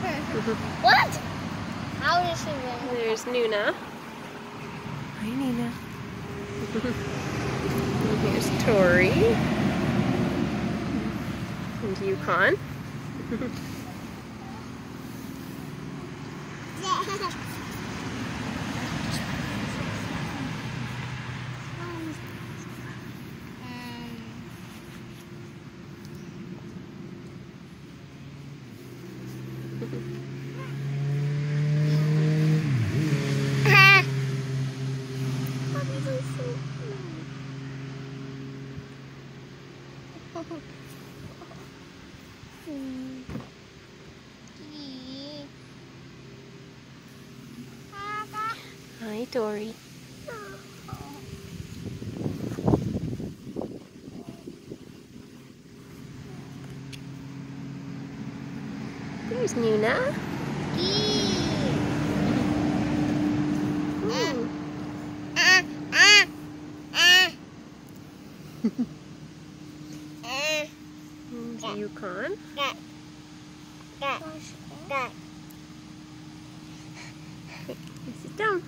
What? How does she win? There's Nuna. Hi, Nina. And here's Tori. And Yukon. Hi, Tori. There's Nuna. There's Yukon. Sit down.